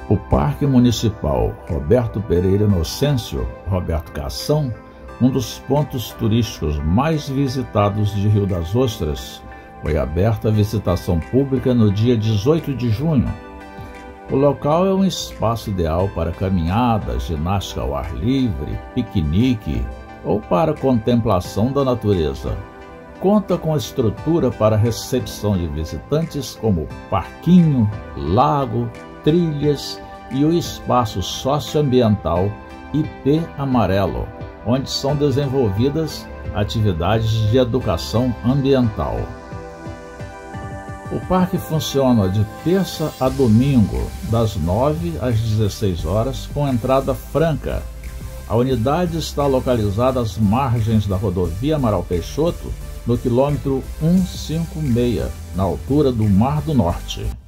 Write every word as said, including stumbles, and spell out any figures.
O Parque Municipal Roberto Pereira Inocêncio, Roberto Cação, um dos pontos turísticos mais visitados de Rio das Ostras, foi aberto à visitação pública no dia dezoito de junho. O local é um espaço ideal para caminhada, ginástica ao ar livre, piquenique ou para contemplação da natureza. Conta com estrutura para recepção de visitantes como parquinho, lago, trilhas e o espaço socioambiental I P Amarelo, onde são desenvolvidas atividades de educação ambiental. O parque funciona de terça a domingo, das nove às dezesseis horas, com entrada franca. A unidade está localizada às margens da rodovia Amaral Peixoto, no quilômetro cento e cinquenta e seis, na altura do Mar do Norte.